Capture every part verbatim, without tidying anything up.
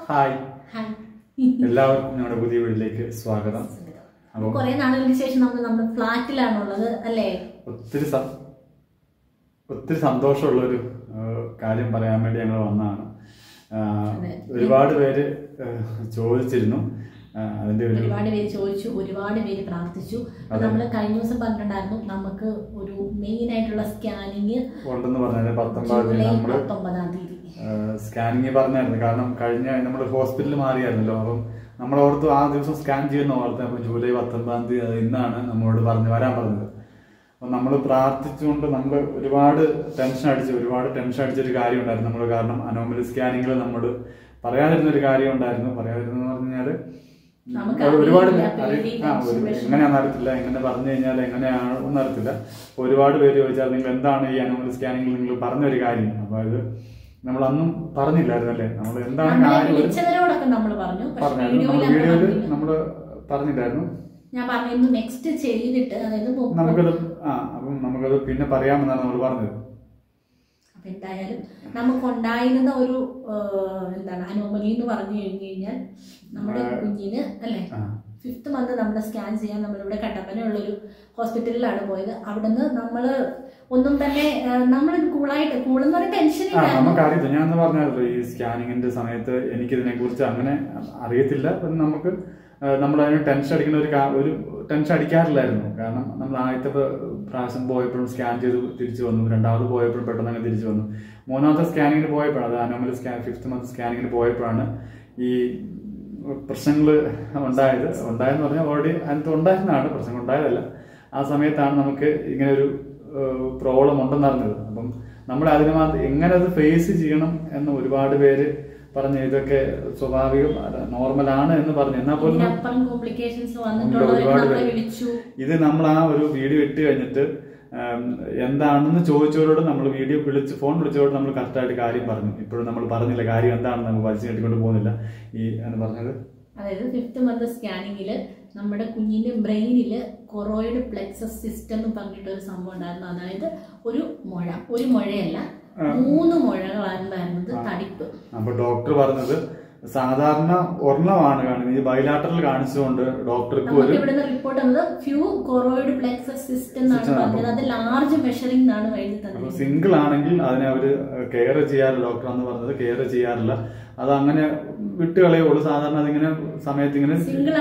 Hi എല്ലാവർക്കും നമ്മുടെ പുതിയ വീട്ടിലേക്ക് സ്വാഗതം. അപ്പോൾ കുറേ നാളുകൾക്ക് ശേഷം നമ്മൾ നമ്മുടെ ഫ്ലാറ്റിലാണുള്ളത് അല്ലേ? ഒത്തിരി ഒത്തിരി സന്തോഷമുള്ളൊരു കാര്യം പറയാൻ വേണ്ടി ഞങ്ങൾ വന്നതാണ്. ഒരുപാട് പേര് ചോദിച്ചിരുന്നു, അതിന്റെ ഒരുപാട് പേര് ചോദിച്ചു, ഒരുപാട് പേര് പ്രാർത്ഥിച്ചു. നമ്മൾ കഴിഞ്ഞ ദിവസം പറഞ്ഞിട്ടുണ്ടായിരുന്നു നമുക്ക് ഒരു മെയിൻ ആയിട്ടുള്ള സ്കാനിങ് ഉണ്ടെന്ന് പറഞ്ഞാൽ പത്തൊമ്പതാം തീയതി നമ്മള് പത്തൊമ്പതാം തീയതി സ്കാനിങ് പറഞ്ഞായിരുന്നു. കാരണം കഴിഞ്ഞ നമ്മൾ ഹോസ്പിറ്റലിൽ മാറിയായിരുന്നല്ലോ, അപ്പം നമ്മൾ ഓർത്ത് ആ ദിവസം സ്കാൻ ചെയ്യുന്ന ഓർത്ത്. അപ്പൊ ജൂലൈ പത്തൊമ്പതാം തീയതി അത് ഇന്നാണ് നമ്മളോട് പറഞ്ഞു വരാൻ പറഞ്ഞത്. അപ്പൊ നമ്മൾ പ്രാർത്ഥിച്ചുകൊണ്ട് നമ്മൾ ഒരുപാട് ടെൻഷൻ അടിച്ച് ഒരുപാട് ടെൻഷൻ അടിച്ചൊരു കാര്യം ഉണ്ടായിരുന്നു നമ്മൾ. കാരണം അനോമലി സ്കാനിങ്ങിൽ നമ്മൾ പറയാതിരുന്നൊരു കാര്യം ഉണ്ടായിരുന്നു. പറയാതിരുന്നെന്ന് പറഞ്ഞാല് ഒരുപാട് എങ്ങനെയാണെന്ന് അറിയത്തില്ല, എങ്ങനെ പറഞ്ഞു കഴിഞ്ഞാൽ എങ്ങനെയാണെന്ന് അറിയത്തില്ല. ഒരുപാട് പേര് ചോദിച്ചാൽ നിങ്ങൾ എന്താണ് ഈ അനോമലി സ്കാനിങ്ങിൽ നിങ്ങൾ പറഞ്ഞൊരു കാര്യം. അപ്പൊ അത് നമ്മൾ അന്നും പറഞ്ഞില്ലായിരുന്നു അല്ലേ? നമ്മൾ എന്താണ് പറഞ്ഞായിരുന്നു, വീഡിയോയില് നമ്മള് പറഞ്ഞില്ലായിരുന്നു. ഞാൻ പറഞ്ഞു നെക്സ്റ്റ് ചെയ്തിട്ട് നമുക്കത് ആ അപ്പം നമുക്കത് പിന്നെ പറയാമെന്നാണ് നമ്മൾ പറഞ്ഞത്. അപ്പൊ എന്തായാലും നമുക്കുണ്ടായിരുന്ന ഒരു എന്താണ് അനോമലി എന്ന് പറഞ്ഞു കഴിഞ്ഞു കഴിഞ്ഞാൽ നമ്മുടെ കുഞ്ഞിന് അല്ലെ ഫിഫ്ത്ത് മന്ത് നമ്മൾ സ്കാൻ ചെയ്യാൻ നമ്മളിവിടെ കട്ടപ്പനയുള്ളൊരു ഹോസ്പിറ്റലിലാണ് പോയത്. അവിടുന്ന് നമ്മള് ഒന്നും തന്നെ നമ്മൾ കൂളായിട്ട് കൂളെന്ന് പറഞ്ഞ ടെൻഷൻ നമുക്കറിയില്ല. ഞാൻ പറഞ്ഞല്ലോ ഈ സ്കാനിങ്ങിന്റെ സമയത്ത് എനിക്കിതിനെ കുറിച്ച് അങ്ങനെ അറിയത്തില്ല. നമുക്ക് നമ്മളതിന് ടെൻഷൻ അടിക്കുന്ന ഒരു ഒരു ടെൻഷൻ അടിക്കാറില്ലായിരുന്നു. കാരണം നമ്മൾ ആദ്യത്തെ പ്രാവശ്യം പോയപ്പോഴും സ്കാൻ ചെയ്ത് തിരിച്ചു വന്നു, രണ്ടാമത് പോയപ്പോഴും പെട്ടെന്ന് തന്നെ തിരിച്ചു വന്നു. മൂന്നാമത്തെ സ്കാനിങ്ങിന് പോയപ്പോഴാണ്, അത് അനോമലി സ്കാൻ ഫിഫ്ത്ത് മന്ത് സ്കാനിങ്ങിന് പോയപ്പോഴാണ് ഈ പ്രശ്നങ്ങൾ ഉണ്ടായത്. ഉണ്ടായെന്ന് പറഞ്ഞാൽ ഓൾറെഡി അതിനകത്ത് ഉണ്ടായിരുന്നതാണ്, പ്രശ്നങ്ങൾ ഉണ്ടായതല്ല. ആ സമയത്താണ് നമുക്ക് ഇങ്ങനെ ഒരു പ്രോബ്ലം ഉണ്ടെന്ന് അറിഞ്ഞത്. അപ്പം നമ്മൾ അതിന് മാത്രം എങ്ങനെ അത് ഫേസ് ചെയ്യണം എന്ന് ഒരുപാട് പേര് പറഞ്ഞു. ഇതൊക്കെ സ്വാഭാവികം നോർമലാണ് എന്ന് പറഞ്ഞു. എന്നാൽ പോലും ഒരുപാട് പേര് ഇത് നമ്മൾ ആ ഒരു വീഡിയോ ഇട്ട് കഴിഞ്ഞിട്ട് എന്താണെന്ന് ചോദിച്ചവരോട് നമ്മൾ വീഡിയോ വിളിച്ച് ഫോൺ വിളിച്ചവരോട് നമ്മൾ കറക്റ്റായിട്ട് കാര്യം പറഞ്ഞു. ഇപ്പോഴും നമ്മൾ പറഞ്ഞില്ല കാര്യം എന്താണെന്ന്, നമ്മൾ വലിച്ചു കെട്ടിക്കൊണ്ട് പോകുന്നില്ല. ഈ എന്ന് പറഞ്ഞത് അതായത് ഫിഫ്ത്ത് മന്ത് സ്കാനിങ്ങില് നമ്മുടെ കുഞ്ഞിന്റെ ബ്രെയിനില് കൊറോയിഡ് പ്ലെക്സസ് സിസ്റ്റം എന്ന് പറഞ്ഞിട്ട് ഒരു സംഭവം ഉണ്ടായിരുന്നു. അതായത് ഒരു മുഴ, ഒരു മുഴയല്ല മൂന്ന് മുഴകളായിരുന്നത് തടിപ്പ്. അപ്പൊ ഡോക്ടർ പറഞ്ഞത് സാധാരണ ഒരെണ്ണമാണ് കാണുന്നത്, ഈ ബൈലാറ്ററൽ കാണിച്ചുകൊണ്ട് ഡോക്ടർക്ക് ഒരു ഇവിടുന്ന് റിപ്പോർട്ട് വന്നത് ഫ്യൂ കൊറോയിഡ് പ്ലെക്സസ് സിസ്റ്റം എന്നാണ് പറഞ്ഞത്. അത് ലാർജ് മെഷറിംഗ് എന്നാണ് എഴുതി തന്നത്. സിംഗിൾ ആണെങ്കിൽ അതിനെ അവര് കെയർ ചെയ്യാറില്ല, ഡോക്ടർ എന്ന് പറഞ്ഞത് കെയർ ചെയ്യാറില്ല, അത് അങ്ങനെ വിട്ടുകളയുള്ളൂ. സാധാരണ അതിങ്ങനെ സമയത്ത് ഇങ്ങനെ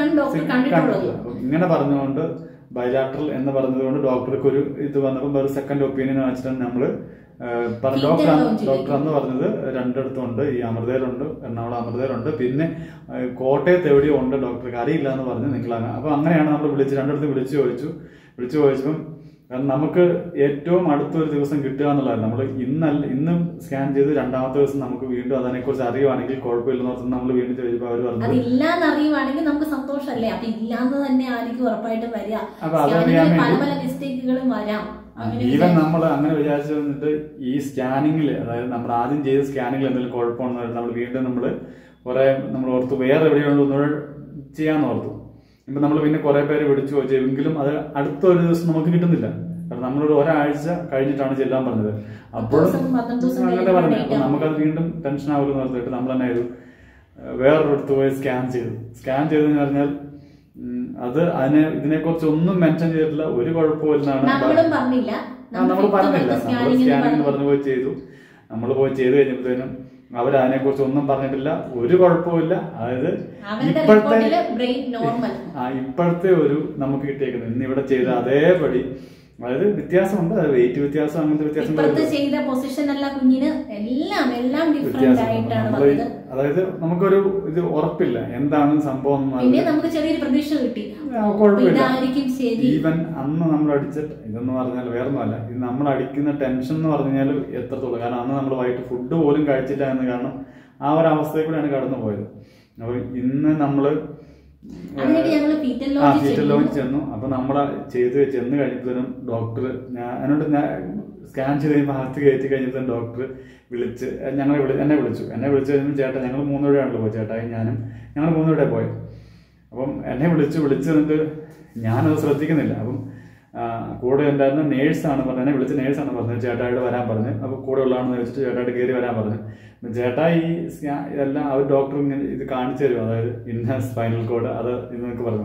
ഇങ്ങനെ പറഞ്ഞുകൊണ്ട് ബൈലാറ്ററൽ എന്ന് പറഞ്ഞത് കൊണ്ട് ഡോക്ടർക്ക് ഒരു ഇത് വന്നപ്പോൾ ഒരു സെക്കൻഡ് ഒപ്പീനിയൻ വെച്ചിട്ടാണ് നമ്മള് ഡോക്ടർ ഡോക്ടർ എന്ന് പറഞ്ഞത് രണ്ടിടത്തുണ്ട്. ഈ അമൃതയിലുണ്ട്, എറണാകുളം അമൃതയിലുണ്ട്, പിന്നെ കോട്ടയത്ത് എവിടെയോ ഉണ്ട്, ഡോക്ടർക്ക് അറിയില്ല എന്ന് പറഞ്ഞ് നിങ്ങൾ. അപ്പൊ അങ്ങനെയാണ് നമ്മൾ വിളിച്ച് രണ്ടിടത്ത് വിളിച്ചു ചോദിച്ചു വിളിച്ചു ചോദിച്ചപ്പം കാരണം നമുക്ക് ഏറ്റവും അടുത്തൊരു ദിവസം കിട്ടുക എന്നുള്ളതായിരുന്നു. നമ്മൾ ഇന്നല്ല ഇന്നും സ്കാൻ ചെയ്ത് രണ്ടാമത്തെ ദിവസം നമുക്ക് വീണ്ടും അതിനെ കുറിച്ച് അറിയുവാണെങ്കിൽ കുഴപ്പമില്ലെന്ന് പറഞ്ഞ് നമ്മൾ വീണ്ടും ചോദിച്ചപ്പോൾ അവർ പറഞ്ഞു ഇല്ലാന്ന് അറിയുവാണെങ്കിൽ നമുക്ക് സന്തോഷമല്ലേ. അപ്പൊ ഇല്ലാന്ന് തന്നെ ആയിരിക്കും ഉറപ്പായിട്ട് വരിക. അപ്പൊ അതറിയാൻ പല പല മിസ്റ്റേക്കുകളും വരാം. ഈവൻ നമ്മൾ അങ്ങനെ വിചാരിച്ചു വന്നിട്ട് ഈ സ്കാനിങ്ങിൽ, അതായത് നമ്മൾ ആദ്യം ചെയ്ത സ്കാനിങ്ങിൽ എന്തെങ്കിലും കുഴപ്പമാണെന്ന് നമ്മൾ വീണ്ടും നമ്മൾ കുറെ നമ്മൾ ഓർത്തു വേറെ എവിടെയുള്ളൂ ഒന്നുകൂടെ ചെയ്യാന്ന് ഓർത്തു. ഇപ്പൊ നമ്മൾ പിന്നെ കുറെ പേര് വിളിച്ചു ചോദിച്ചു, എങ്കിലും അത് അടുത്ത ഒരു ദിവസം നമുക്ക് കിട്ടുന്നില്ല. കാരണം നമ്മളൊരു ഒരാഴ്ച കഴിഞ്ഞിട്ടാണ് ചെല്ലാൻ പറഞ്ഞത്. അപ്പോഴും അങ്ങനെ പറഞ്ഞു. അപ്പൊ നമുക്കത് വീണ്ടും ടെൻഷൻ ആവുമെന്ന് ഓർത്തിട്ട് നമ്മൾ തന്നെ ഇത് വേറൊരിടത്ത് പോയി സ്കാൻ ചെയ്തു. സ്കാൻ ചെയ്തെന്ന് പറഞ്ഞാൽ അത് അതിനെ ഇതിനെക്കുറിച്ച് ഒന്നും മെൻഷൻ ചെയ്തിട്ടില്ല, ഒരു കുഴപ്പമില്ലാണ് നമ്മൾ പറഞ്ഞില്ല. നമ്മൾ സ്കാനിങ്ങിന് പറഞ്ഞു പോയി ചെയ്തു. നമ്മൾ പോയി ചെയ്ത് കഴിഞ്ഞപ്പോഴത്തേനും അവർ അതിനെ കുറിച്ച് ഒന്നും പറഞ്ഞിട്ടില്ല, ഒരു കുഴപ്പമില്ല. അതായത് ഇപ്പോഴത്തെ ആ ഇപ്പോഴത്തെ ഒരു നമുക്ക് കിട്ടിയേക്കുന്നത് ഇന്ന് ഇവിടെ ചെയ്ത അതേപടി, അതായത് വ്യത്യാസമുണ്ട്, വെയിറ്റ് വ്യത്യാസം അങ്ങനത്തെ വ്യത്യാസം. അതായത് നമുക്കൊരു ഇത് ഉറപ്പില്ല എന്താണ് സംഭവം. ഈവൻ അന്ന് നമ്മൾ അടിച്ച ഇതെന്ന് പറഞ്ഞാൽ വേറൊന്നുമല്ല, ഇത് നമ്മൾ അടിക്കുന്ന ടെൻഷൻ എന്ന് പറഞ്ഞാൽ എത്രത്തോളം. കാരണം അന്ന് നമ്മൾ വൈകിട്ട് ഫുഡ് പോലും കഴിച്ചില്ല എന്ന്, കാരണം ആ ഒരു അവസ്ഥയിൽ കൂടെയാണ് കടന്നു പോയത്. അപ്പൊ ഇന്ന് നമ്മള് ആ ഫീറ്റൽ ലോഞ്ച് ചെന്നു. അപ്പൊ നമ്മളെ ചെയ്ത് ചെന്ന് കഴിഞ്ഞപ്പോഴും ഡോക്ടർ ഞാൻ എന്നോട് ഞാൻ സ്കാൻ ചെയ്ത് കഴിയുമ്പോൾ അകത്ത് കയറ്റി കഴിഞ്ഞപ്പോഴും ഡോക്ടർ വിളിച്ച് ഞങ്ങളെ വിളി എന്നെ വിളിച്ചു എന്നെ വിളിച്ചു കഴിയുമ്പോൾ ചേട്ടാ ഞങ്ങൾ മൂന്നുപേരാണല്ലോ പോയി, ചേട്ടായി ഞാനും ഞങ്ങൾ മൂന്നുപേരെ പോയത്. അപ്പം എന്നെ വിളിച്ചു വിളിച്ചു എന്നിട്ട് ഞാനത് ശ്രദ്ധിക്കുന്നില്ല. അപ്പം കൂടെ ഉണ്ടായിരുന്ന നേഴ്സാണ് പറഞ്ഞത്, എന്നെ വിളിച്ച് നേഴ്സാണ് പറഞ്ഞത് ചേട്ടായിട്ട് വരാൻ പറഞ്ഞ്. അപ്പോൾ കൂടെ ഉള്ളതാണെന്ന് വെച്ചിട്ട് ചേട്ടായിട്ട് കയറി വരാൻ പറഞ്ഞു. ചേട്ടാ ഈ സ്കാൻ ഇതെല്ലാം അവർ ഡോക്ടർ ഇങ്ങനെ ഇത് കാണിച്ചു തരും, അതായത് ഇന്ന സ്പൈനൽ കോഡ് അത് ഇന്നൊക്കെ പറഞ്ഞു.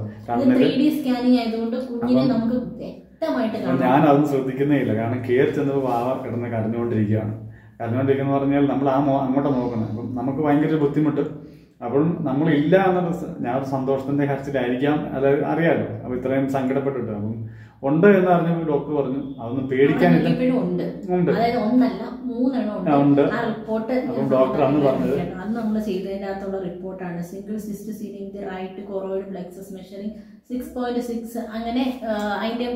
ഞാൻ അതൊന്നും ശ്രദ്ധിക്കുന്നേ ഇല്ല, കാരണം കയറി ചെന്നപ്പോൾ വാവ കിടന്ന് കരഞ്ഞുകൊണ്ടിരിക്കുകയാണ്. കരഞ്ഞുകൊണ്ടിരിക്കുന്ന പറഞ്ഞാൽ നമ്മൾ ആ അങ്ങോട്ട് നോക്കുന്നത്. അപ്പം നമുക്ക് ഭയങ്കര ബുദ്ധിമുട്ട്. അപ്പോൾ നമ്മളില്ല എന്നുള്ള ഞാൻ സന്തോഷത്തിന്റെ കരച്ചിലായിരിക്കാം, അത് അറിയാലോ. അപ്പൊ ഇത്രയും സങ്കടപ്പെട്ടിട്ട് അപ്പം ഉണ്ട് എന്ന് അറിഞ്ഞപ്പോൾ ഡോക്ടർ പറഞ്ഞു അതൊന്നും പേടിക്കാനില്ല, ഉണ്ട്. ഉണ്ട്. അപ്പം ഡോക്ടർ അന്ന് പറഞ്ഞത് അന്ന് നമ്മൾ ചെയ്തതിന്റെ അകത്തുള്ള റിപ്പോർട്ടാണ് single cyst seen in the right choroid plexus measuring six point six. അങ്ങനെ അതിന്റെ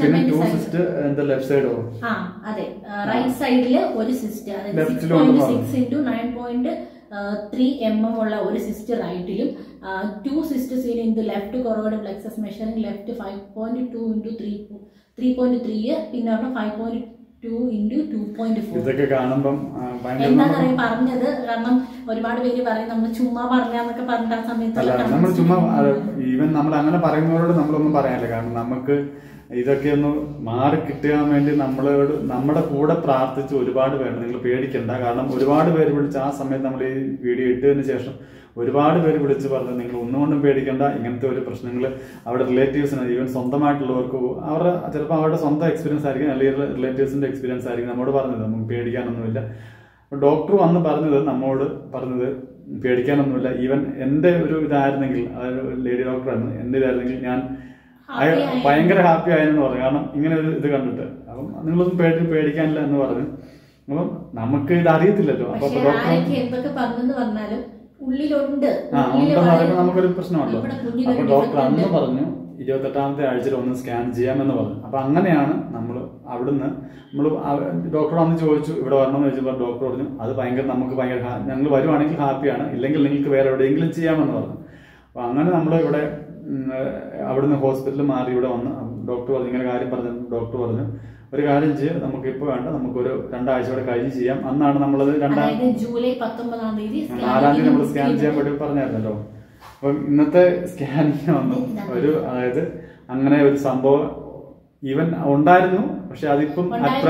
ആ അതെ റൈറ്റ് സൈഡില് ഒരു സിസ്റ്റ്, അതായത് six point six into nine point three M M ഉള്ള ഒരു സിസ്റ്റ് റൈറ്റിലും two cyst seen in the left choroid plexus measuring left five point two into three three point three പിന്നെ പറഞ്ഞ five point two into two point four. ഇതൊക്കെ കാണുമ്പം എന്താണെന്നറിയാം പറഞ്ഞത്. കാരണം ഒരുപാട് പേര് പറയും നമ്മൾ ചുമ്മാ പറഞ്ഞാന്നൊക്കെ പറഞ്ഞ ആ സമയത്ത് നമ്മൾ ചുമ്മാ ഈവൻ നമ്മൾ അങ്ങനെ പറയുന്നവരോട് നമ്മളൊന്നും പറയാനില്ല. കാരണം നമുക്ക് ഇതൊക്കെ ഒന്ന് മാറി കിട്ടാൻ വേണ്ടി നമ്മളോട് നമ്മുടെ കൂടെ പ്രാർത്ഥിച്ച് ഒരുപാട് പേര്, നിങ്ങൾ പേടിക്കണ്ട. കാരണം ഒരുപാട് പേര് വിളിച്ച് ആ സമയത്ത് നമ്മൾ ഈ വീഡിയോ ഇട്ടതിന് ശേഷം ഒരുപാട് പേര് വിളിച്ച് പറഞ്ഞു നിങ്ങൾ ഒന്നുകൊണ്ടും പേടിക്കണ്ട, ഇങ്ങനത്തെ ഒരു പ്രശ്നങ്ങൾ അവിടെ റിലേറ്റീവ്സിന് ഈവൻ സ്വന്തമായിട്ടുള്ളവർക്ക് അവരുടെ ചിലപ്പോൾ അവരുടെ സ്വന്തം എക്സ്പീരിയൻസ് ആയിരിക്കും, അല്ലെങ്കിൽ റിലേറ്റീവ്സിന്റെ എക്സ്പീരിയൻസ് ആയിരിക്കും നമ്മോട് പറഞ്ഞത്. നമുക്ക് പേടിക്കാനൊന്നുമില്ല. ഡോക്ടർ വന്ന് പറഞ്ഞത് നമ്മോട് പറഞ്ഞത് പേടിക്കാനൊന്നുമില്ല. ഈവൻ എൻ്റെ ഒരു ഇതായിരുന്നെങ്കിൽ, അതായത് ലേഡി ഡോക്ടറായിരുന്നു, എൻ്റെ ഇതായിരുന്നെങ്കിൽ ഞാൻ ഭയങ്കര ഹാപ്പി ആയെന്ന് പറഞ്ഞു. കാരണം ഇങ്ങനെ ഒരു ഇത് കണ്ടിട്ട് അപ്പം നിങ്ങളൊന്നും പേടി പേടിക്കാനില്ല എന്ന് പറഞ്ഞു. അപ്പം നമുക്ക് ഇത് അറിയത്തില്ലല്ലോ. അപ്പൊ എന്തൊക്കെ പറഞ്ഞെന്ന് പറഞ്ഞാലും ഉള്ളിലുണ്ട് ആ ഉണ്ടെന്ന് പറയുമ്പോൾ നമുക്കൊരു പ്രശ്നമല്ലോ. അപ്പൊ ഡോക്ടർ അന്ന് പറഞ്ഞു ഇരുപത്തെട്ടാമത്തെ ആഴ്ചയിൽ ഒന്ന് സ്കാൻ ചെയ്യാമെന്ന് പറഞ്ഞു. അപ്പൊ അങ്ങനെയാണ് നമ്മൾ അവിടുന്ന് നമ്മൾ ഡോക്ടർ അന്ന് ചോദിച്ചു ഇവിടെ വരണമെന്ന് ചോദിച്ചപ്പോൾ ഡോക്ടർ പറഞ്ഞു അത് ഭയങ്കര നമുക്ക് ഭയങ്കര ഞങ്ങൾ വരുവാണെങ്കിൽ ഹാപ്പിയാണ്, ഇല്ലെങ്കിൽ നിങ്ങൾക്ക് വേറെ എവിടെയെങ്കിലും ചെയ്യാമെന്ന് പറഞ്ഞു. അപ്പൊ അങ്ങനെ നമ്മൾ ഇവിടെ അവിടുന്ന് ഹോസ്പിറ്റലിൽ മാറി ഇവിടെ വന്ന് ഡോക്ടർ പറഞ്ഞു ഇങ്ങനെ കാര്യം പറഞ്ഞു. ഡോക്ടർ പറഞ്ഞു ഒരു കാര്യം ചെയ്യാം, നമുക്ക് ഇപ്പൊ വേണ്ട, നമുക്കൊരു രണ്ടാഴ്ച കൂടെ കഴിഞ്ഞ് ചെയ്യാം. അന്നാണ് നമ്മളത് രണ്ടാം ജൂലൈ പത്തൊമ്പതാം തീയതി നാലാം തീയതി നമ്മൾ സ്കാൻ ചെയ്യാൻ വേണ്ടി പറഞ്ഞായിരുന്നല്ലോ. അപ്പം ഇന്നത്തെ സ്കാനിങ് വന്നു ഒരു, അതായത് അങ്ങനെ ഒരു സംഭവം ഈവൻ ഉണ്ടായിരുന്നു. പക്ഷെ അതിപ്പം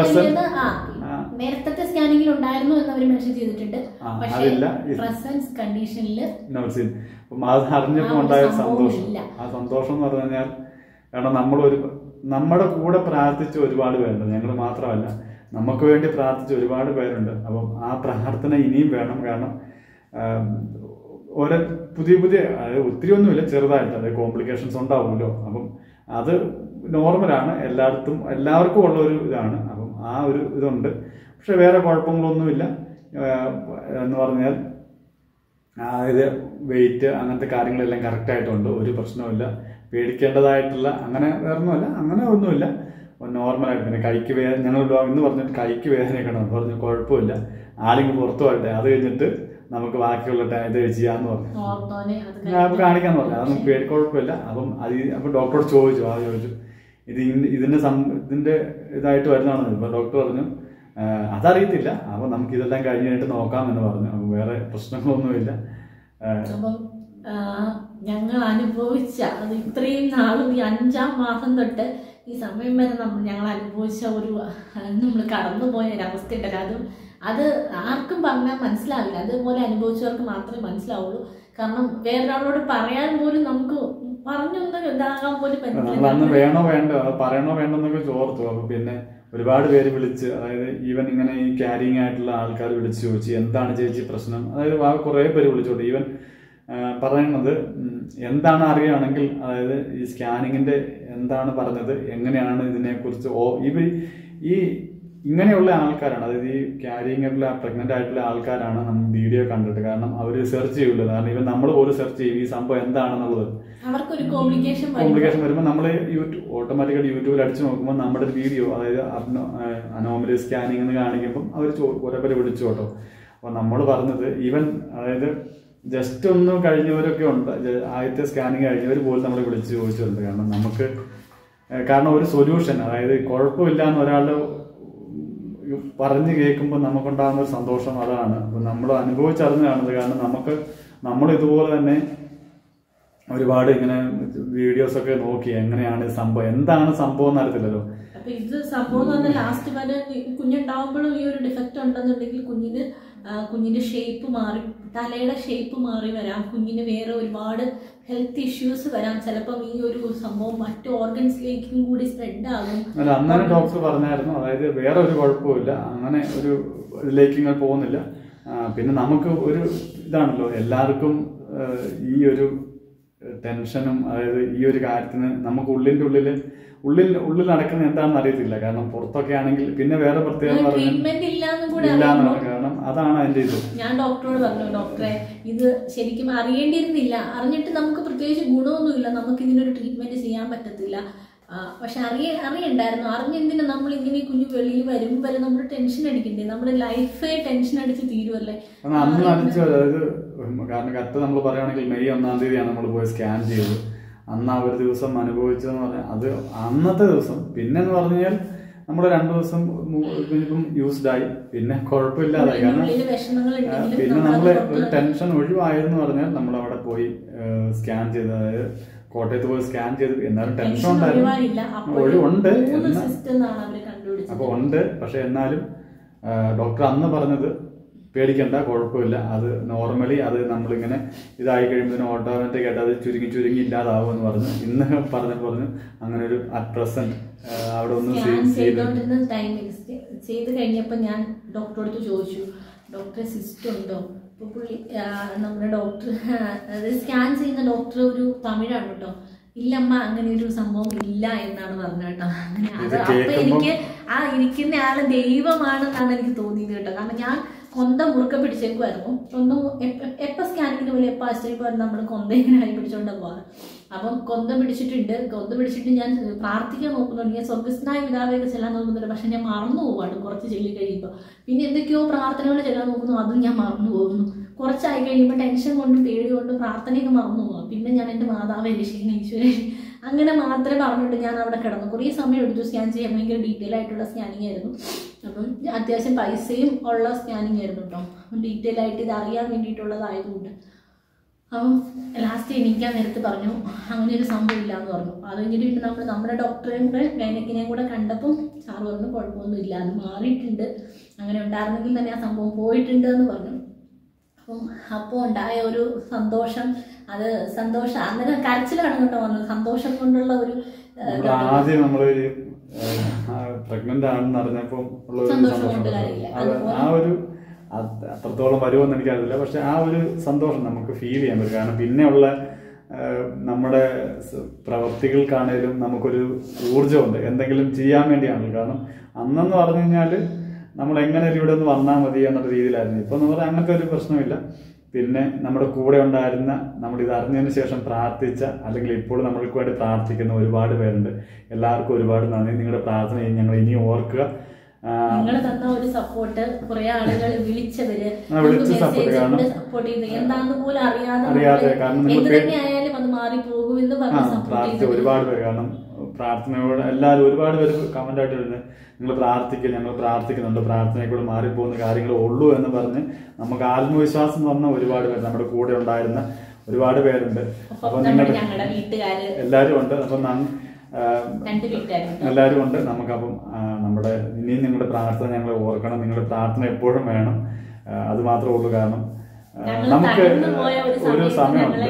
നേരത്തെ സ്കാനിങ്ങിൽ ഉണ്ടായിരുന്നു എന്ന് അവർ മെൻഷൻ ചെയ്തിട്ടുണ്ട്. അതില്ല പ്രസൻസ് കണ്ടീഷനിൽ അപ്പം അത് അറിഞ്ഞപ്പോൾ ഉണ്ടായ സന്തോഷം, ആ സന്തോഷം എന്ന് പറഞ്ഞു കഴിഞ്ഞാൽ കാരണം നമ്മളൊരു നമ്മുടെ കൂടെ പ്രാർത്ഥിച്ച ഒരുപാട് പേരുണ്ട്, ഞങ്ങൾ മാത്രമല്ല നമുക്ക് വേണ്ടി പ്രാർത്ഥിച്ച ഒരുപാട് പേരുണ്ട്. അപ്പം ആ പ്രാർത്ഥന ഇനിയും വേണം. കാരണം ഓരോ പുതിയ പുതിയ അതായത് ഒത്തിരി ഒന്നുമില്ല, ചെറുതായിട്ട് അതായത് കോംപ്ലിക്കേഷൻസ് ഉണ്ടാവുമല്ലോ. അപ്പം അത് നോർമലാണ്, എല്ലായിടത്തും എല്ലാവർക്കും ഉള്ള ഒരു ഇതാണ്. അപ്പം ആ ഒരു ഇതുണ്ട്. പക്ഷെ വേറെ കുഴപ്പങ്ങളൊന്നുമില്ല എന്ന് പറഞ്ഞാൽ അതായത് വെയിറ്റ് അങ്ങനത്തെ കാര്യങ്ങളെല്ലാം കറക്റ്റായിട്ടുണ്ട്, ഒരു പ്രശ്നവുമില്ല, പേടിക്കേണ്ടതായിട്ടുള്ള അങ്ങനെ വേറെ ഒന്നുമല്ല, അങ്ങനെ ഒന്നുമില്ല, നോർമലായിട്ട്. പിന്നെ കൈക്ക് വേദന ഞങ്ങൾ ഇന്ന് പറഞ്ഞിട്ട് കൈക്ക് വേദനയൊക്കെ ഉണ്ടെന്ന് പറഞ്ഞു, കുഴപ്പമില്ല, ആരെങ്കിലും പുറത്തു പോകട്ടെ, അത് കഴിഞ്ഞിട്ട് നമുക്ക് ബാക്കിയുള്ള ഇത് ചെയ്യാന്ന് പറഞ്ഞു, കാണിക്കാന്ന് പറഞ്ഞു. അതൊന്നും പേടി കുഴപ്പമില്ല. അപ്പം അത് അപ്പം ഡോക്ടറോട് ചോദിച്ചു, ആ ചോദിച്ചു ഇത് ഇതിന്റെ ഇതിന്റെ ഇതായിട്ട് വരുന്നതാണെന്ന്. ഇപ്പൊ ഡോക്ടർ പറഞ്ഞു അതറിയത്തില്ല, അപ്പൊ നമുക്ക് ഇതെല്ലാം കഴിഞ്ഞിട്ട് നോക്കാം എന്ന് പറഞ്ഞു. അപ്പൊ വേറെ പ്രശ്നങ്ങളൊന്നുമില്ല. ഞങ്ങൾ അനുഭവിച്ച അത് ഇത്രയും നാളും ഈ അഞ്ചാം മാസം തൊട്ട് ഈ സമയം വരെ നമ്മൾ ഞങ്ങൾ അനുഭവിച്ച ഒരു നമ്മൾ കടന്നുപോയ ഒരവസ്ഥ ഉണ്ടല്ലോ, അതും അത് ആർക്കും പറഞ്ഞാൽ മനസ്സിലാവില്ല, അതുപോലെ അനുഭവിച്ചവർക്ക് മാത്രമേ മനസ്സിലാവുള്ളൂ. കാരണം വേറൊരാളോട് പറയാൻ പോലും നമുക്ക് പറഞ്ഞൊന്നും ഇതാകാൻ പോലും പറ്റില്ല. വേണോ വേണ്ടോ പറയണോ വേണ്ടോ എന്നൊക്കെ ചോർത്തു. അപ്പൊ പിന്നെ ഒരുപാട് പേര് വിളിച്ച്, അതായത് ഈവൻ ഇങ്ങനെ ഈ ക്യാരിങ് ആയിട്ടുള്ള ആൾക്കാർ വിളിച്ച് ചോദിച്ചു എന്താണ് ചേച്ചി പ്രശ്നം. അതായത് കുറെ പേര് വിളിച്ചോട്ടെ. ഈവൻ പറയുന്നത് എന്താണ് അറിയുകയാണെങ്കിൽ, അതായത് ഈ സ്കാനിങ്ങിന്റെ എന്താണ് പറഞ്ഞത്, എങ്ങനെയാണ് ഇതിനെക്കുറിച്ച് ഓ ഇവ ഈ ഇങ്ങനെയുള്ള ആൾക്കാരാണ്, അതായത് ഈ ക്യാരിങ് ആയിട്ടുള്ള പ്രഗ്നന്റ് ആയിട്ടുള്ള ആൾക്കാരാണ് നമ്മൾ വീഡിയോ കണ്ടിട്ട്. കാരണം അവർ സെർച്ച് ചെയ്യൂല്ലോ, കാരണം ഇവൻ നമ്മൾ പോലും സെർച്ച് ചെയ്യും ഈ സംഭവം എന്താണെന്നുള്ളത്. കോംപ്ലിക്കേഷൻ വരുമ്പോൾ നമ്മൾ യൂട്യൂബ് ഓട്ടോമാറ്റിക്കായിട്ട് യൂട്യൂബിൽ അടിച്ചു നോക്കുമ്പോൾ നമ്മുടെ വീഡിയോ, അതായത് അനോമലി സ്കാനിങ് എന്ന് കാണിക്കുമ്പോൾ അവർ കുറെ പേര് വിളിച്ചു കേട്ടോ. അപ്പൊ നമ്മൾ പറഞ്ഞത് ഈവൻ അതായത് ജസ്റ്റ് ഒന്ന് കഴിഞ്ഞവരൊക്കെ ഉണ്ട്, ആദ്യത്തെ സ്കാനിങ് കഴിഞ്ഞവർ പോലും നമ്മൾ വിളിച്ച് ചോദിച്ചിട്ടുണ്ട്. കാരണം നമുക്ക് കാരണം ഒരു സൊല്യൂഷൻ, അതായത് കുഴപ്പമില്ല എന്ന് ഒരാളുടെ പറഞ്ഞ് കേൾക്കുമ്പോൾ നമുക്കുണ്ടാകുന്ന ഒരു സന്തോഷം അതാണ്. അപ്പം നമ്മൾ അനുഭവിച്ചറിഞ്ഞാണത്. കാരണം നമുക്ക് നമ്മൾ ഇതുപോലെ തന്നെ ഒരുപാട് ഇങ്ങനെ വീഡിയോസ് ഒക്കെ നോക്കി എങ്ങനെയാണ് സംഭവം, എന്താണ് സംഭവം എന്ന് അറിയത്തില്ലല്ലോ. അപ്പൊ ഇത് സംഭവം എന്ന് പറഞ്ഞാൽ ലാസ്റ്റ് വരെ കുഞ്ഞുണ്ടാവുമ്പോഴും ഈ ഒരു ഡിഫക്റ്റ് ഉണ്ടെന്നുണ്ടെങ്കിൽ കുഞ്ഞിന് കുഞ്ഞിന്റെ ഷേപ്പ് മാറി, തലയുടെ ഷേപ്പ് മാറി വരാം, കുഞ്ഞിന് വേറെ ഒരുപാട് ഹെൽത്ത് ഇഷ്യൂസ് വരാം. ചിലപ്പം ഈ ഒരു സംഭവം മറ്റു ഓർഗൻസിലേക്കും കൂടി സ്പ്രെഡ് ആകും. അല്ല, അന്നേരം ഡോക്ടർ പറഞ്ഞായിരുന്നു, അതായത് വേറെ ഒരു കുഴപ്പമില്ല, അങ്ങനെ ഒരു ഇതിലേക്ക് ഇങ്ങനെ പോകുന്നില്ല. പിന്നെ നമുക്ക് ഒരു ഇതാണല്ലോ എല്ലാവർക്കും ഈ ഒരു ടെൻഷനും, അതായത് ഈ ഒരു കാര്യത്തിന് നമുക്ക് ഉള്ളിൻ്റെ ഉള്ളിൽ ഉള്ളിൽ ഉള്ളിൽ നടക്കുന്നത് എന്താണെന്ന് അറിയത്തില്ല. കാരണം പുറത്തൊക്കെ ആണെങ്കിൽ പിന്നെ വേറെ പ്രത്യേകം ഇല്ലാന്ന്, കാരണം അതാണ് അതിന്റെ ഇത്. ഞാൻ ഡോക്ടറോട് പറഞ്ഞു, ഡോക്ടറെ ഇത് ശരിക്കും അറിയേണ്ടിയിരുന്നില്ല, അറിഞ്ഞിട്ട് നമുക്ക് പ്രത്യേകിച്ച് ഗുണമൊന്നുമില്ല, നമുക്ക് ഇതിനൊരു ട്രീറ്റ്മെന്റ് ചെയ്യാൻ പറ്റത്തില്ല. പക്ഷെ അറിയ അറിയണ്ടായിരുന്നു അറിഞ്ഞെന്തിനാ നമ്മൾ ഇങ്ങനെ കുഞ്ഞു വെളിയിൽ വരും വരെ നമ്മൾ ടെൻഷൻ അടിക്കണ്ടേ, നമ്മുടെ ലൈഫേ ടെൻഷൻ അടിച്ച് തീരുവല്ലേ. അന്ന് അടിച്ചു, അതായത് കാരണം കറക്റ്റ് നമ്മൾ പറയുകയാണെങ്കിൽ മെയ് ഒന്നാം തീയതിയാണ് നമ്മൾ പോയി സ്കാൻ ചെയ്തത്. അന്ന് ആ ഒരു ദിവസം അനുഭവിച്ചതെന്ന് പറഞ്ഞാൽ അത് അന്നത്തെ ദിവസം. പിന്നെ എന്ന് പറഞ്ഞാൽ നമ്മൾ രണ്ടു ദിവസം ഇപ്പം യൂസ്ഡ് ആയി, പിന്നെ കുഴപ്പമില്ലാതായി. കാരണം പിന്നെ നമ്മള് ഒരു ടെൻഷൻ ഒഴിവായെന്ന് പറഞ്ഞാൽ നമ്മൾ അവിടെ പോയി സ്കാൻ ചെയ്ത്, അതായത് കോട്ടയത്ത് പോയി സ്കാൻ ചെയ്ത്. എന്നാലും ടെൻഷൻ ഉണ്ടായിരുന്നു, ഒഴിവുണ്ട് അപ്പൊ ഉണ്ട്. പക്ഷെ എന്നാലും ഡോക്ടർ അന്ന് പറഞ്ഞത് പേടിക്കണ്ട, കുഴപ്പമില്ല, അത് നോർമലി അത് നമ്മളിങ്ങനെ ഇതായി കഴിയുമ്പോൾ ഓട്ടോമാറ്റിക് ആയിട്ട് അത് ചുരുങ്ങി ചുരുങ്ങി ഇല്ലാതാവും എന്ന് പറഞ്ഞു. ഇന്ന് പറഞ്ഞിട്ട് പറഞ്ഞു അങ്ങനെ ഒരു അറ്റ് പ്രസന്റ് അവിടെ ഒന്ന് ചെയ്തോണ്ടിരുന്ന ടൈമിൽ ചെയ്ത് കഴിഞ്ഞപ്പോൾ ഞാൻ ഡോക്ടറോട് ചോദിച്ചു, ഡോക്ടറെ സിസ്റ്റ് ഉണ്ടോ? ഇപ്പൊ പുള്ളി നമ്മുടെ ഡോക്ടർ അത് സ്കാൻ ചെയ്യുന്ന ഡോക്ടർ ഒരു തമിഴാണ് കേട്ടോ. ഇല്ലമ്മ അങ്ങനെ ഒരു സംഭവം ഇല്ല എന്നാണ് പറഞ്ഞത് കേട്ടോ. അങ്ങനെ അത് അപ്പൊ എനിക്ക് ആ ഇരിക്കുന്ന ആള് ദൈവമാണെന്നാണ് എനിക്ക് തോന്നിയത് കേട്ടോ. കാരണം ഞാൻ കൊന്ത മുറുക്ക പിടിച്ചേക്കുമായിരുന്നു. കൊന്ത എപ്പോൾ സ്കാനിങ്ങിന് പോലെ എപ്പോൾ ആശ്ചര്യം പറഞ്ഞ് നമ്മൾ കൊന്ത ഇങ്ങനെ കൈ പിടിച്ചോണ്ടാ പോകാറ്. അപ്പം കൊന്ത പിടിച്ചിട്ടുണ്ട്. കൊന്ത പിടിച്ചിട്ട് ഞാൻ പ്രാർത്ഥിക്കാൻ നോക്കുന്നുണ്ട്, ഞാൻ സ്വർഗസ്നായ പിതാവേക്ക് ചെല്ലാൻ നോക്കുന്നുണ്ട്. പക്ഷെ ഞാൻ മറന്നു പോവാണ് കുറച്ച് ചെല്ലി കഴിയുമ്പോൾ. പിന്നെ എന്തൊക്കെയോ പ്രാർത്ഥനകൾ ചെല്ലാൻ നോക്കുന്നു, അതും ഞാൻ മറന്നു പോകുന്നു. കുറച്ചായി കഴിയുമ്പോൾ ടെൻഷൻ കൊണ്ടും പേടി കൊണ്ടും പ്രാർത്ഥനയൊക്കെ മറന്നു പോകാം. പിന്നെ ഞാൻ എൻ്റെ മാതാവെ രക്ഷിക്കണം ഈശ്വരൻ, അങ്ങനെ മാത്രമേ പറഞ്ഞിട്ട് ഞാൻ അവിടെ കിടന്നു. കുറേ സമയം എടുത്തു സ്കാൻ ചെയ്യാൻ, ഭയങ്കര ഡീറ്റെയിൽ ആയിട്ടുള്ള സ്കാനിങ് ആയിരുന്നു. അപ്പം അത്യാവശ്യം പൈസയും ഉള്ള സ്കാനിങ് ആയിരുന്നു കേട്ടോ, ഡീറ്റെയിൽ ആയിട്ട് ഇത് അറിയാൻ വേണ്ടിയിട്ടുള്ളതായതുകൊണ്ട്. അപ്പം ലാസ്റ്റ് എണീക്കാൻ നേരത്ത് പറഞ്ഞു അങ്ങനെ ഒരു സംഭവം ഇല്ല എന്ന് പറഞ്ഞു. അത് കഴിഞ്ഞിട്ട് പിന്നെ നമ്മൾ നമ്മുടെ ഡോക്ടറെയും കൂടെ ഗൈനക്കിനെയും കൂടെ കണ്ടപ്പം സാറ് പറഞ്ഞു കുഴപ്പമൊന്നും ഇല്ല, അത് മാറിയിട്ടുണ്ട്, അങ്ങനെ ഉണ്ടായിരുന്നെങ്കിൽ തന്നെ ആ സംഭവം പോയിട്ടുണ്ട് എന്ന് പറഞ്ഞു. അപ്പം അപ്പോൾ ഉണ്ടായ ഒരു സന്തോഷം, അത് സന്തോഷം അന്നേരം കരച്ചിലാണ് കേട്ടോ വന്നത്, സന്തോഷം കൊണ്ടുള്ള ഒരു ആദ്യം നമ്മൾ പ്രഗ്നന്റ് ആണെന്ന് അറിഞ്ഞപ്പോൾ ഉള്ള ഒരു സന്തോഷം, ആ ഒരു അത്രത്തോളം വരുമെന്ന് എനിക്കറിയില്ല. പക്ഷെ ആ ഒരു സന്തോഷം നമുക്ക് ഫീൽ ചെയ്യാൻ പറ്റും. കാരണം പിന്നെയുള്ള നമ്മുടെ പ്രവർത്തികൾക്കാണേലും നമുക്കൊരു ഊർജ്ജമുണ്ട്, എന്തെങ്കിലും ചെയ്യാൻ വേണ്ടിയാണല്ലോ. കാരണം അന്നെന്ന് പറഞ്ഞു കഴിഞ്ഞാൽ നമ്മൾ എങ്ങനെയും ഇവിടെ ഒന്ന് വന്നാൽ മതി എന്നുള്ള രീതിയിലായിരുന്നു. ഇപ്പം എന്ന് പറഞ്ഞാൽ അങ്ങനത്തെ ഒരു പ്രശ്നമില്ല. പിന്നെ നമ്മുടെ കൂടെ ഉണ്ടായിരുന്ന, നമ്മൾ ഇത് അറിഞ്ഞതിന് ശേഷം പ്രാർത്ഥിച്ച, അല്ലെങ്കിൽ ഇപ്പോൾ നമ്മൾക്ക് വേണ്ടി പ്രാർത്ഥിക്കുന്ന ഒരുപാട് പേരുണ്ട്. എല്ലാവർക്കും ഒരുപാട് നന്ദി. നിങ്ങളുടെ പ്രാർത്ഥന ഞങ്ങൾ ഇനി ഓർക്കുക. നിങ്ങൾ തന്ന ഒരു സപ്പോർട്ട്, കുറെ ആളുകൾ വിളിച്ചവര് സപ്പോർട്ട് ചെയ്ത് എന്താന്ന് പോലും അറിയാതെ എന്ത് തന്നെ ആയാലും അത് മാറിപ്പോകുമെന്ന് പറഞ്ഞ് ഒരുപാട് പേര്, കാരണം പ്രാർത്ഥനയോട് എല്ലാവരും ഒരുപാട് പേര് കമന്റ് ആയിട്ട് വരുന്നത് നിങ്ങൾ പ്രാർത്ഥിക്കുക, ഞങ്ങൾ പ്രാർത്ഥിക്കുന്നുണ്ട്, പ്രാർത്ഥനയെ കൂടെ മാറിപ്പോകുന്ന കാര്യങ്ങൾ ഉള്ളൂ എന്ന് പറഞ്ഞ് നമുക്ക് ആത്മവിശ്വാസം തന്ന ഒരുപാട് പേര്, നമ്മുടെ കൂടെ ഉണ്ടായിരുന്ന ഒരുപാട് പേരുണ്ട്. അപ്പൊ നിങ്ങളുടെ എല്ലാവരും ഉണ്ട്. അപ്പൊ എല്ലാവരും ഉണ്ട്. നമുക്കപ്പം നമ്മുടെ ഇനിയും നിങ്ങളുടെ പ്രാർത്ഥന ഞങ്ങൾ ഓർക്കണം. നിങ്ങളുടെ പ്രാർത്ഥന എപ്പോഴും വേണം. അത് മാത്രമേ ഉള്ളൂ. കാരണം നമുക്ക് ഒരു സമയമുണ്ട്,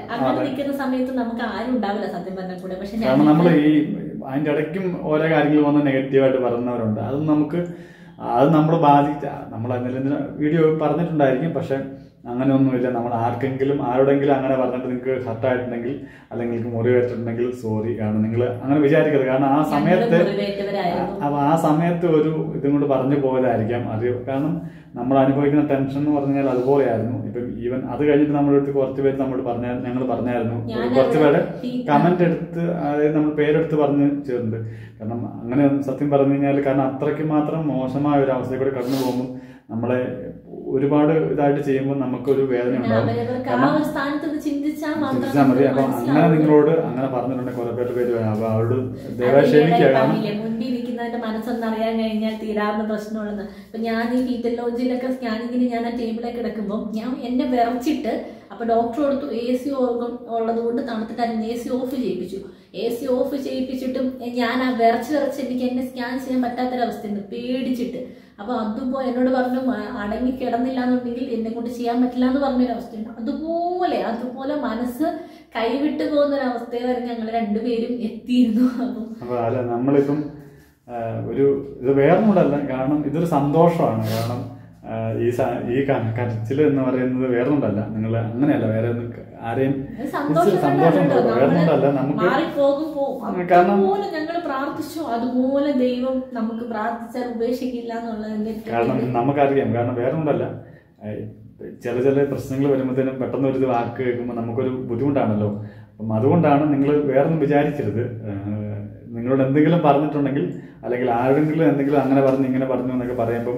കാരണം നമ്മൾ ഈ അതിൻ്റെ ഇടയ്ക്കും ഓരോ കാര്യങ്ങൾ വന്ന് നെഗറ്റീവായിട്ട് പറയുന്നവരുണ്ട്. അത് നമുക്ക് അത് നമ്മൾ ബാധിച്ച, നമ്മൾ അതിൽ വീഡിയോ പറഞ്ഞിട്ടുണ്ടായിരിക്കും. പക്ഷെ അങ്ങനെയൊന്നുമില്ല. നമ്മൾ ആർക്കെങ്കിലും ആരോടെങ്കിലും അങ്ങനെ പറഞ്ഞിട്ട് നിങ്ങൾക്ക് ഹർട്ടായിട്ടുണ്ടെങ്കിൽ അല്ലെങ്കിൽ നിങ്ങൾക്ക് മുറിവേറ്റിട്ടുണ്ടെങ്കിൽ സോറി. കാരണം നിങ്ങൾ അങ്ങനെ വിചാരിക്കരുത്. കാരണം ആ സമയത്ത് അപ്പൊ ആ സമയത്ത് ഒരു ഇതും കൊണ്ട് പറഞ്ഞു പോയതായിരിക്കാം അത്. കാരണം നമ്മൾ അനുഭവിക്കുന്ന ടെൻഷൻ എന്ന് പറഞ്ഞാൽ അതുപോലെയായിരുന്നു. ഇപ്പം ഈവൻ അത് കഴിഞ്ഞിട്ട് നമ്മുടെ അടുത്ത് കുറച്ച് പേര് നമ്മോട് പറഞ്ഞ ഞങ്ങൾ പറഞ്ഞായിരുന്നു, കുറച്ച് പേര് കമന്റ് എടുത്ത്, അതായത് നമ്മൾ പേരെടുത്ത് പറഞ്ഞ് ചേർന്നത്. കാരണം അങ്ങനെ സത്യം പറഞ്ഞു കഴിഞ്ഞാൽ, കാരണം അത്രയ്ക്ക് മാത്രം മോശമായ ഒരു അവസ്ഥയിൽ കൂടെ കടന്നു പോകുമ്പോൾ നമ്മളെ ഒരുപാട് ഇതായിട്ട് ചെയ്യുമ്പോൾ നമുക്കൊരു വേദന ഉണ്ടാവും. ചിന്തിച്ചാൽ മതി. അപ്പൊ അങ്ങനെ നിങ്ങളോട് അങ്ങനെ പറഞ്ഞിട്ടുണ്ടെങ്കിൽ കുറെ പേര് പേര് അപ്പൊ അവരോട് ദയവായി ക്ഷമിക്കുക. മുൻപിരിക്കുന്നതിന്റെ മനസ്സൊന്നറിയാൻ കഴിഞ്ഞാൽ തീരാവുന്ന പ്രശ്നമുള്ളത്. ഇപ്പൊ ഞാൻ ഈ ഫീറ്റൽ ലോഞ്ചിലൊക്കെ സ്കാനിങ്ങിന് ഞാൻ ആ ടേബിളൊക്കെ കിടക്കുമ്പോൾ ഞാൻ എന്നെ വിറച്ചിട്ട് അപ്പോൾ ഡോക്ടർ കൊടുത്തു എ സി ഉള്ളത് കൊണ്ട് തണുത്തിട്ടായിരുന്നു എ സി ഓഫ് ചെയ്യിപ്പിച്ചു. എ സി ഓഫ് ചെയ്യിപ്പിച്ചിട്ടും ഞാൻ ആ വിറച്ച് വിറച്ച് എനിക്ക് എന്നെ സ്കാൻ ചെയ്യാൻ പറ്റാത്തൊരവസ്ഥയുണ്ട് പേടിച്ചിട്ട്. അപ്പോൾ അതുപോലെ എന്നോട് പറഞ്ഞു അടങ്ങി കിടന്നില്ല എന്നുണ്ടെങ്കിൽ എന്നെ കൊണ്ട് ചെയ്യാൻ പറ്റില്ല എന്ന് പറഞ്ഞൊരവസ്ഥയുണ്ട്. അതുപോലെ അതുപോലെ മനസ്സ് കൈവിട്ട് പോകുന്നൊരവസ്ഥ വരെ ഞങ്ങൾ രണ്ടുപേരും എത്തിയിരുന്നു. അപ്പോൾ അല്ല നമ്മളിപ്പം ഒരു ഇത് വേറൊന്നുമല്ല, കാരണം ഇതൊരു സന്തോഷമാണ്. കാരണം ഈ ഈ കരച്ചിൽ എന്ന് പറയുന്നത് വേറൊന്നുമല്ല, നിങ്ങൾ അങ്ങനെയല്ല, വേറെ ആരെയും സന്തോഷം വേറൊന്നുമല്ല. നമുക്ക് കാരണം ഞങ്ങൾ പ്രാർത്ഥിച്ചു അതുപോലെ ദൈവം നമുക്ക് പ്രാർത്ഥിച്ചാൽ ഉപേക്ഷിക്കില്ല എന്നുള്ളതിന്റെ കാരണം നമുക്കറിയാം. കാരണം വേറൊന്നുമല്ല, ചില ചില പ്രശ്നങ്ങൾ വരുമ്പോഴത്തേനും പെട്ടെന്ന് ഒരു വാക്ക് കേൾക്കുമ്പോൾ നമുക്കൊരു ബുദ്ധിമുട്ടാണല്ലോ. അപ്പം അതുകൊണ്ടാണ് നിങ്ങൾ വേറൊന്നും വിചാരിക്കരുത്. നിങ്ങളോട് എന്തെങ്കിലും പറഞ്ഞിട്ടുണ്ടെങ്കിൽ അല്ലെങ്കിൽ ആരെങ്കിലും എന്തെങ്കിലും അങ്ങനെ പറഞ്ഞു ഇങ്ങനെ പറഞ്ഞു എന്നൊക്കെ പറയുമ്പം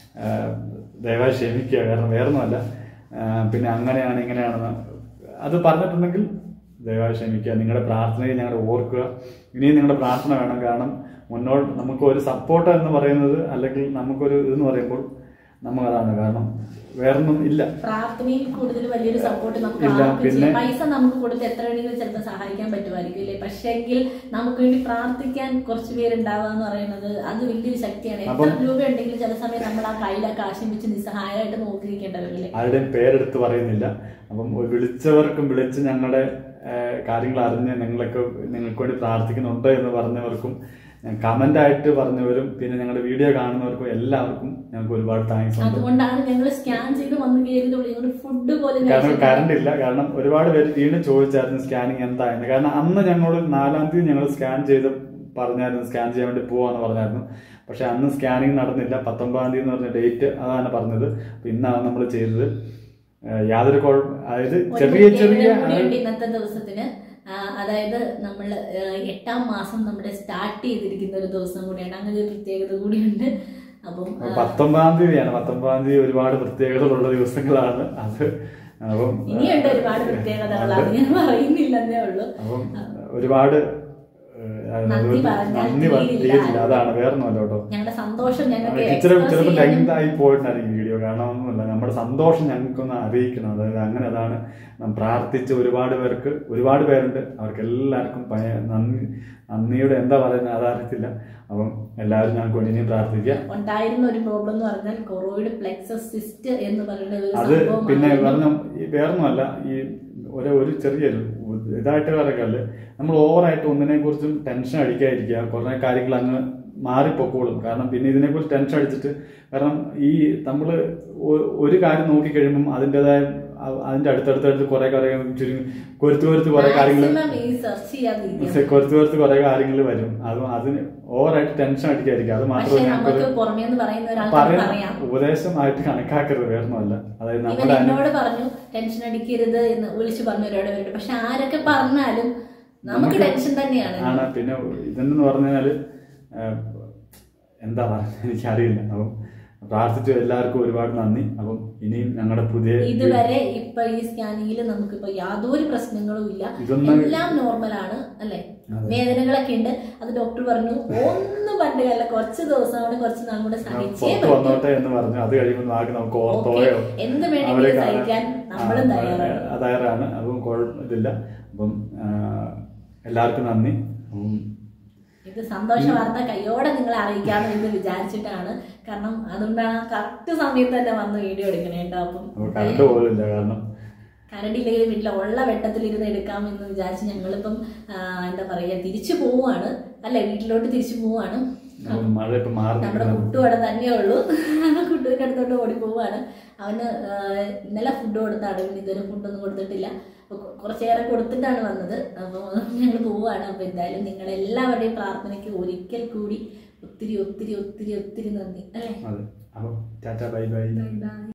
ദയവായി ക്ഷമിക്കുക. കാരണം വേറൊന്നുമല്ല, പിന്നെ അങ്ങനെയാണ് ഇങ്ങനെയാണെന്ന് അത് പറഞ്ഞിട്ടുണ്ടെങ്കിൽ ദയവായി ക്ഷമിക്കുക. നിങ്ങളുടെ പ്രാർത്ഥനയെ ഞങ്ങൾ ഓർക്കുക. ഇനിയും നിങ്ങളുടെ പ്രാർത്ഥന വേണം. കാരണം മുന്നോട്ട് നമുക്ക് ഒരു സപ്പോർട്ട് എന്ന് പറയുന്നത് അല്ലെങ്കിൽ നമുക്കൊരു ഇതെന്ന് പറയുമ്പോൾ നമുക്കതാണ്. കാരണം വേറൊന്നും ഇല്ല. പ്രാർത്ഥനയിൽ കൂടുതൽ വലിയൊരു സപ്പോർട്ട് നമുക്ക് പിന്നെ പൈസ നമുക്ക് കൊടുത്ത് എത്ര വേണമെങ്കിലും ചിലപ്പോൾ സഹായിക്കാൻ പറ്റുമായിരിക്കും അല്ലേ. പക്ഷേങ്കിൽ നമുക്ക് വേണ്ടി പ്രാർത്ഥിക്കാൻ കുറച്ച് പേരുണ്ടാവുക എന്ന് പറയുന്നത് അത് വലിയൊരു ശക്തിയാണ്. എത്ര രൂപ ഉണ്ടെങ്കിലും ചില സമയം നമ്മൾ ആ കയ്യിലൊക്കെ ആശം വെച്ച് നിസ്സഹായമായിട്ട് നോക്കിയിരിക്കേണ്ടവരല്ലേ. ആരുടെയും പേരെടുത്ത് പറയുന്നില്ല. അപ്പം വിളിച്ചവർക്കും വിളിച്ച് ഞങ്ങളുടെ കാര്യങ്ങൾ അറിഞ്ഞ് നിങ്ങളൊക്കെ നിങ്ങൾക്ക് വേണ്ടി പ്രാർത്ഥിക്കുന്നുണ്ട് എന്ന് പറഞ്ഞവർക്കും കമന്റ് ആയിട്ട് പറഞ്ഞവരും പിന്നെ ഞങ്ങളുടെ വീഡിയോ കാണുന്നവർക്കും എല്ലാവർക്കും ഞങ്ങൾക്ക് ഒരുപാട് താങ്ക്സ് ഉണ്ട്. അതുകൊണ്ടാണ് ഞങ്ങൾ സ്കാൻ ചെയ്ത് വന്ന് കയറിയത്. ഫുഡ് പോലെ കാരണം കറണ്ട് ഇല്ല. കാരണം ഒരുപാട് പേര് വീണ്ടും ചോദിച്ചായിരുന്നു സ്കാനിങ് എന്തായെന്ന്. കാരണം അന്ന് ഞങ്ങളോട് നാലാം തീയതി ഞങ്ങൾ സ്കാൻ ചെയ്ത് പറഞ്ഞായിരുന്നു സ്കാൻ ചെയ്യാൻ വേണ്ടി പോവാന്ന് പറഞ്ഞായിരുന്നു. പക്ഷെ അന്ന് സ്കാനിങ് നടന്നില്ല. പത്തൊമ്പതാം തീയതി എന്ന് പറഞ്ഞ ഡേറ്റ് അതാണ് പറഞ്ഞത്. അപ്പൊ ഇന്നാണ് നമ്മൾ ചെയ്തത്. യാതൊരു കുഴപ്പം, അതായത് ചെറിയ ചെറിയ ഇന്നത്തെ ദിവസത്തിന് അതായത് നമ്മൾ എട്ടാം മാസം നമ്മുടെ സ്റ്റാർട്ട് ചെയ്തിരിക്കുന്ന ഒരു ദിവസം കൂടിയാണ്. അങ്ങനെ ഒരു പ്രത്യേകത കൂടിയുണ്ട്. അപ്പം പത്തൊമ്പതാം തീയതിയാണ്. പത്തൊമ്പതാം തീയതി ഒരുപാട് പ്രത്യേകതകളുള്ള ദിവസങ്ങളാണ് അത്. അപ്പം ഇനിയുണ്ട് ഒരുപാട് പ്രത്യേകതകൾ, അത് ഞാൻ പറയുന്നില്ലെന്നേ ഉള്ളൂ. അപ്പം ഒരുപാട് നന്ദി പറഞ്ഞില്ല, അതാണ് വേറൊന്നുമല്ല കേട്ടോ. ഞങ്ങളുടെ സന്തോഷം ചിലപ്പോൾ ലെങ്തായി പോയിട്ടുണ്ടായിരിക്കും വീഡിയോ. കാരണം ഒന്നുമില്ല, നമ്മുടെ സന്തോഷം ഞങ്ങൾക്കൊന്ന് അറിയിക്കണം. അതായത് അങ്ങനെ അതാണ് നാം പ്രാർത്ഥിച്ച് ഒരുപാട് പേർക്ക് ഒരുപാട് പേരുണ്ട്. അവർക്ക് എല്ലാവർക്കും നന്ദി നന്ദിയുടെ എന്താ പറയുന്നത് അതറിയത്തില്ല. അപ്പം എല്ലാവരും ഞങ്ങൾക്ക് വേണ്ടി ഇനിയും പ്രാർത്ഥിക്കാം. ഉണ്ടായിരുന്ന ഒരു പ്രോബ്ലം എന്ന് പറഞ്ഞാൽ കൊറോയിഡ് പ്ലെക്സസ് സിസ്റ്റ് എന്ന് പറയുന്നത് അത് പിന്നെ പറഞ്ഞ വേറൊന്നുമല്ല, ഈ ഒരു ഒരു ചെറിയൊരു ഇതായിട്ട് പറയല്ലേ, നമ്മൾ ഓവറായിട്ട് ഒന്നിനെ കുറിച്ചും ടെൻഷൻ അടിക്കാതിരിക്കുക. കുറേ കാര്യങ്ങൾ അങ്ങ് മാറിപ്പോക്കോളും. കാരണം പിന്നെ ഇതിനെക്കുറിച്ച് ടെൻഷൻ അടിച്ചിട്ട്, കാരണം ഈ നമ്മൾ ഒരു കാര്യം നോക്കിക്കഴിയുമ്പം അതിൻ്റെതായ അതിന്റെ അടുത്തടുത്തടുത്ത് കുറെ കുറെ ചുരുങ്ങി കൊരുത്ത് കൊരുത്ത് കുറെ കാര്യങ്ങൾ കൊരുത്ത് കൊരുത്ത് കുറെ കാര്യങ്ങൾ വരും. അത് അതിന് ഓവറായിട്ട് ടെൻഷൻ അടിക്കാതിരിക്കുക. അത് മാത്രമേ പറയാൻ ഉപദേശമായിട്ട് കണക്കാക്കരുത്, വേറൊന്നുമല്ല. അതായത് നമ്മുടെ പറഞ്ഞു ടെൻഷൻ അടിക്കരുത് എന്ന് വിളിച്ചു പറഞ്ഞവരോട്. പക്ഷെ ആരൊക്കെ പറഞ്ഞാലും നമുക്ക് ടെൻഷൻ തന്നെയാണ്. ആണ്. പിന്നെ ഇതെന്ന് പറഞ്ഞാല് എന്താ പറയുക എനിക്കറിയില്ല. അപ്പം പ്രാർത്ഥിച്ചു എല്ലാവർക്കും ഒരുപാട് നന്ദി. അപ്പം ഇനിയും ഞങ്ങളുടെ പുതിയ ഇതുവരെ ഇപ്പൊ ഈ സ്കാനിങ്ങിൽ നമുക്കിപ്പോ യാതൊരു പ്രശ്നങ്ങളും ഇല്ല, എല്ലാം നോർമലാണ് അല്ലെ. വേദനകളൊക്കെ ഉണ്ട്. അത് ഡോക്ടർ പറഞ്ഞു ഒന്നും പണ്ടല്ല, കുറച്ച് ദിവസം കൂടെ കുറച്ച് നാൾ കൂടെ സഹിച്ചേ വന്നോട്ടെ എന്ന് പറഞ്ഞു. അത് കഴിയുമ്പോൾ നാക്ക് നമുക്ക് ഓർത്തോയോ എന്ത് വേണമെങ്കിലും സഹിക്കാൻ നമ്മളും തയ്യാറാണ് തയ്യാറാണ് അപ്പം കുഴപ്പമില്ല. അപ്പം എല്ലാവർക്കും നന്ദി. ഇത് സന്തോഷ വാർത്ത കയ്യോടെ നിങ്ങളെ അറിയിക്കാമെന്ന് എന്ന് വിചാരിച്ചിട്ടാണ്. കാരണം അതുകൊണ്ടാണ് കറക്റ്റ് സമയത്ത് തന്നെ വന്ന് വീഡിയോ എടുക്കണേ കേട്ടോ. അപ്പം കരണ്ടില്ലെങ്കിൽ വീട്ടിലെ ഉള്ള വെട്ടത്തിലിരുന്ന് എടുക്കാമെന്ന് വിചാരിച്ച് ഞങ്ങളിപ്പം എന്താ പറയാ തിരിച്ചു പോവാണ് അല്ലെ, വീട്ടിലോട്ട് തിരിച്ചു പോവാണ്. നമ്മുടെ കുട്ടുവിടെ തന്നെ ഉള്ളൂ. കുട്ടുവിന്റെ അടുത്തോട്ട് ഓടി പോവാണ്. അവന് ഇന്നലെ ഫുഡ് കൊടുത്താണ്, പിന്നെ ഇതുവരെ ഫുഡൊന്നും കൊടുത്തിട്ടില്ല. കുറച്ചേറെ കൊടുത്തിട്ടാണ് വന്നത്. അപ്പോൾ ഞങ്ങൾ പോവാണ്. അപ്പോൾ എന്തായാലും നിങ്ങളെല്ലാവരുടെയും പ്രാർത്ഥനയ്ക്ക് ഒരിക്കൽ കൂടി ഒത്തിരി ഒത്തിരി ഒത്തിരി ഒത്തിരി നന്ദി അല്ലേ. Tata bye by.